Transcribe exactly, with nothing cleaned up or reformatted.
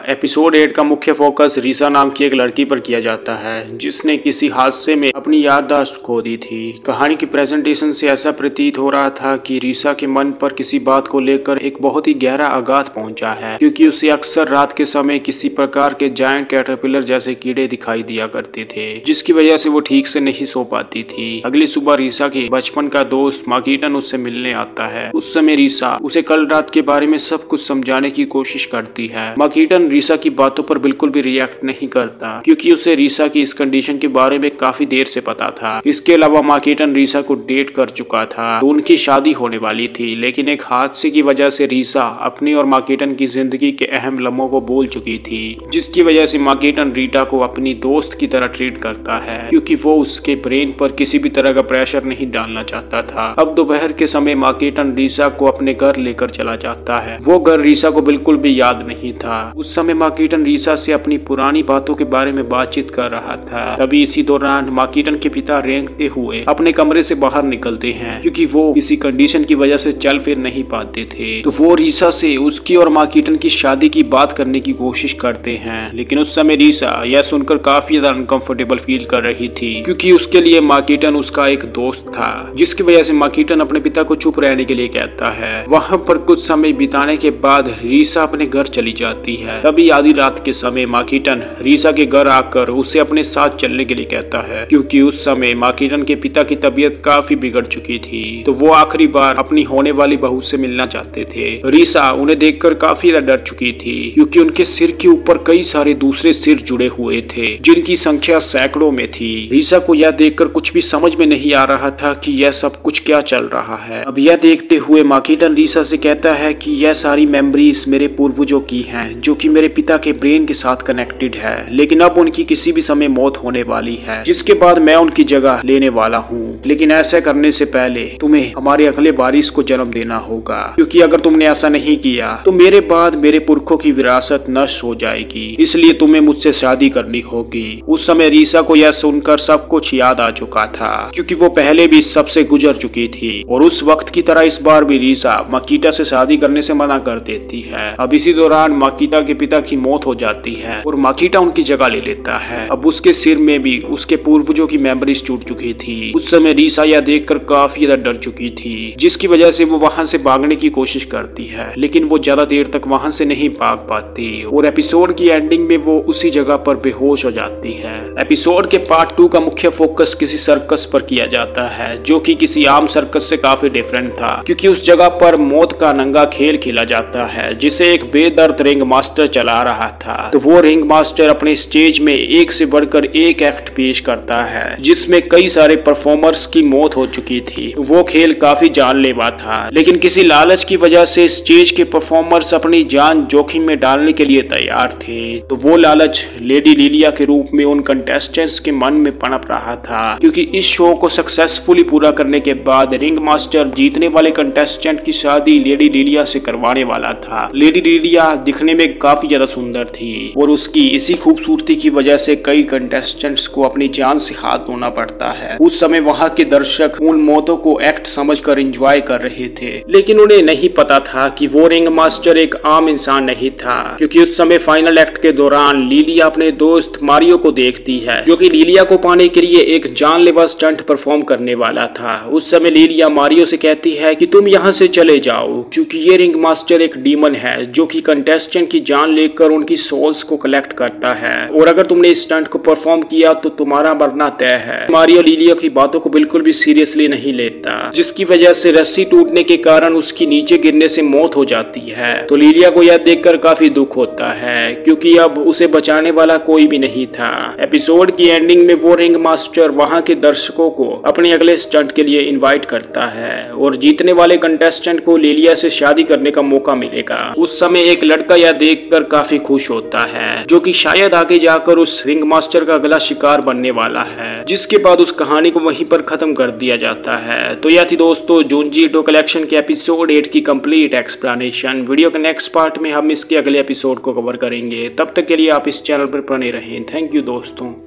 Episode eight का मुख्य focus रीसा नाम की एक लड़की पर किया जाता है जिसने किसी हादसे में अपनी याददाश्त खो दी थी। कहानी की प्रेजेंटेशन से ऐसा प्रतीत हो रहा था कि रीसा के मन पर किसी बात को लेकर एक बहुत ही गहरा आघात पहुंचा है, क्योंकि उसे अक्सर रात के समय किसी प्रकार के जायंट कैटरपिलर जैसे कीड़े दिखाई दिया करते थे, जिसकी वजह से वो ठीक से नहीं सो पाती थी। अगली सुबह रीसा के बचपन का दोस्त माकीटन उससे मिलने आता है। उस समय रीसा उसे कल रात के बारे में सब कुछ समझाने की कोशिश करती है। माकीटन रीसा की बातों पर बिल्कुल भी रिएक्ट नहीं करता, क्योंकि उसे रीसा की इस कंडीशन के बारे में काफी देर से पता था। इसके अलावा माकीटन रीसा को डेट कर चुका था, तो उनकी शादी होने वाली थी, लेकिन एक हादसे की वजह से रीसा अपनी और माकीटन की जिंदगी के अहम लम्हों को भूल चुकी थी, जिसकी वजह से माकीटन रीटा को अपनी दोस्त की तरह ट्रीट करता है, क्योंकि वो उसके ब्रेन पर किसी भी तरह का प्रेशर नहीं डालना चाहता था। अब दोपहर के समय माकीटन रीसा को अपने घर लेकर चला जाता है। वो घर रीसा को बिल्कुल भी याद नहीं था। उस समय माकीटन रीसा से अपनी पुरानी बातों के बारे में बातचीत कर रहा था। तभी इसी दौरान माकीटन के पिता रेंगते हुए अपने कमरे से बाहर निकलते हैं, क्योंकि वो किसी कंडीशन की वजह से चल फिर नहीं पाते थे। तो वो रीसा से उसकी और माकीटन की शादी की बात करने की कोशिश करते हैं, लेकिन उस समय रीसा यह सुनकर काफी ज्यादा अनकंफर्टेबल फील कर रही थी, क्योंकि उसके लिए माकीटन उसका एक दोस्त था, जिसकी वजह से माकीटन अपने पिता को चुप रहने के लिए कहता है। वहाँ पर कुछ समय बिताने के बाद रीसा अपने घर चली जाती है। तभी आधी रात के समय माकीटन रीसा के घर आकर उसे अपने साथ चलने के लिए कहता है, क्योंकि उस समय माकीटन के पिता की तबीयत काफी बिगड़ चुकी थी, तो वो आखिरी बार अपनी होने वाली बहू से मिलना चाहते थे। रीसा उन्हें देखकर काफी ज्यादा डर चुकी थी, क्योंकि उनके सिर के ऊपर कई सारे दूसरे सिर जुड़े हुए थे, जिनकी संख्या सैकड़ों में थी। रीसा को यह देखकर कुछ भी समझ में नहीं आ रहा था कि यह सब कुछ क्या चल रहा है। अब यह देखते हुए माकीटन रीसा से कहता है कि यह सारी मेमोरीज मेरे पूर्वजों की हैं, जो कि मेरे पिता के ब्रेन के साथ कनेक्टेड है, लेकिन अब उनकी किसी भी समय मौत होने वाली है, जिसके बाद मैं उनकी जगह लेने वाला हूँ। लेकिन ऐसा करने से पहले तुम्हें हमारे अगले वारिस को जन्म देना होगा, क्योंकि अगर तुमने ऐसा नहीं किया तो मेरे बाद मेरे पुरखों की विरासत नष्ट हो जाएगी, इसलिए तुम्हें मुझसे शादी करनी होगी। उस समय रीसा को यह सुनकर सब कुछ याद आ चुका था, क्योंकि वो पहले भी सबसे गुजर चुकी थी, और उस वक्त की तरह इस बार भी रीसा माकीटा से शादी करने से मना कर देती है। अब इसी दौरान माकीटा के पिता की मौत हो जाती है और माकीटा उनकी जगह ले लेता है। अब उसके सिर में भी उसके पूर्वजों की मेमोरीज टूट चुकी थी। उस समय रीसा यह देखकर काफी ज्यादा डर चुकी थी, जिसकी वजह से वो वहां से भागने की कोशिश करती है, लेकिन वो ज्यादा देर तक वहां से नहीं भाग पाती, और एपिसोड की एंडिंग में वो उसी जगह पर बेहोश हो जाती है। एपिसोड के पार्ट टू का मुख्य फोकस किसी सर्कस पर किया जाता है, जो कि किसी आम सर्कस से काफी डिफरेंट था, क्योंकि उस जगह पर मौत का नंगा खेल खेला जाता है, जिसे एक बेदर्द रिंग मास्टर चला रहा था। तो वो रिंग मास्टर अपने स्टेज में एक से बढ़कर एक एक्ट पेश करता है, जिसमें कई सारे परफॉर्मर्स की मौत हो चुकी थी। तो वो खेल काफी जानलेवा था, लेकिन किसी लालच की वजह से स्टेज के परफॉर्मर्स अपनी जान जोखिम में डालने के लिए तैयार थे। तो वो लालच लेडी लिलिया के रूप में उन कंटेस्टेंट्स के मन में पनप रहा था, क्योंकि इस शो को सक्सेसफुली पूरा करने के बाद रिंग मास्टर जीतने वाले कंटेस्टेंट की शादी लेडी लिलिया से करवाने वाला था। लेडी लिलिया दिखने में काफी ज्यादा सुंदर थी, और उसकी इसी खूबसूरती की वजह से कई कंटेस्टेंट्स को अपनी जान से हाथ धोना पड़ता है। उस समय वहां के दर्शक उन मौतों को एक्ट समझकर एंजॉय कर रहे थे, लेकिन उन्हें नहीं पता था कि वो रिंग मास्टर एक आम इंसान नहीं था, क्योंकि उस समय फाइनल एक्ट के दौरान लिलिया अपने दोस्त मारियो को देखती है, जो कि लिलिया को पाने के लिए एक जानलेवा स्टंट परफॉर्म करने वाला था। उस समय लिलिया मारियो से कहती है कि तुम यहाँ से चले जाओ, क्योंकि ये रिंग मास्टर एक डीमन है, जो कि कंटेस्टेंट की जान लेकर उनकी सोल्स को कलेक्ट करता है, और अगर तुमने इस स्टंट को परफॉर्म किया तो तुम्हारा मरना तय है। मारियो लिलिया की बातों को बिल्कुल भी सीरियसली नहीं लेता, जिसकी वजह से रस्सी टूटने के कारण उसकी नीचे गिरने से मौत हो जाती है। तो लिलिया को यह देखकर काफी दुख होता है, क्योंकि अब उसे बचाने वाला कोई भी नहीं था। एपिसोड की एंडिंग में वो रिंग मास्टर वहां के दर्शकों को अपने अगले स्टंट के लिए इनवाइट करता है, और जीतने वाले कंटेस्टेंट को लिलिया से शादी करने का मौका मिलेगा। उस समय एक लड़का यह देखकर काफी खुश होता है, जो कि शायद आगे जाकर उस रिंग मास्टर का अगला शिकार बनने वाला है, जिसके बाद उस कहानी को वहीं पर खत्म कर दिया जाता है। तो यह थी दोस्तों जूनजी ईटो कलेक्शन के एपिसोड एट की कंप्लीट एक्सप्लेनेशन। वीडियो के नेक्स्ट पार्ट में हम इसके अगले एपिसोड को कवर करेंगे। तब तक के लिए आप इस चैनल पर बने रहें। थैंक यू दोस्तों।